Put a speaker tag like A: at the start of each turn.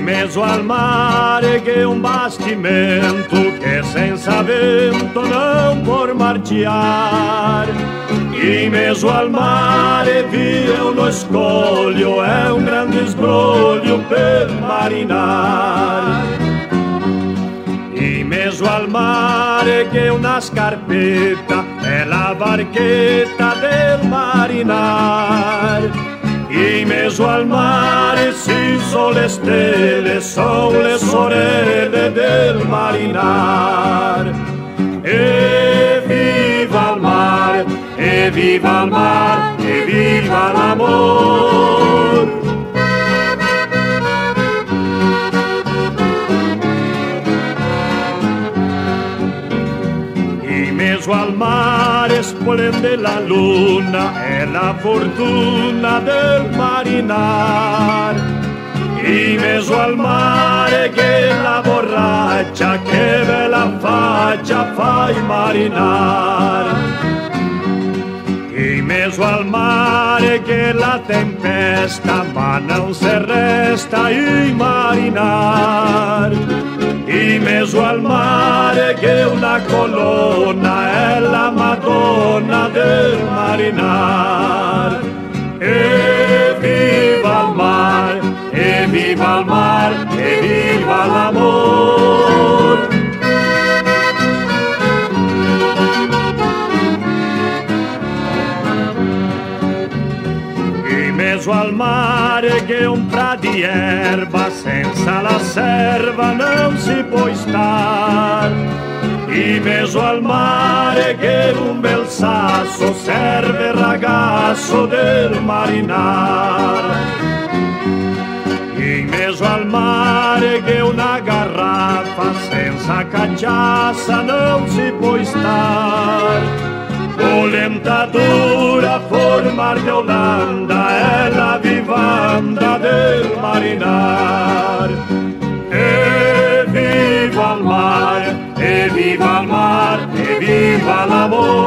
A: mezzo al mare che è un bastimento che senza vento non può marciare. In mezzo al mare via uno scoglio, è un grande sbroglio per marinare. In mezzo al mare che è una scarpetta, è la barchetta del marinare. In mezzo al mare si sono le stelle, sono le sorelle del marinare. E viva il mare, e viva il mare, e viva l'amore. In mezzo al mare splende la luna, è la fortuna del marinare. In mezzo al mare che la borraccia, che bella faccia fa il marinare. In mezzo al mare che la tempesta, ma non si resta il marinare. In mezzo al mare che una colonna, è la Madonna del marinare. E viva il mare, e viva il mare, e viva l'amore. In mezzo al mare che un pra di erba, senza la serva non si può stare. In mezzo al mare che un bel sasso serve il ragazzo del marinare. In mezzo al mare che una garrafa senza cacciassa non si può stare. Volentatura formar di Olanda è la vivanda del marinare. E viva il mare, e viva il mare, e viva l'amore.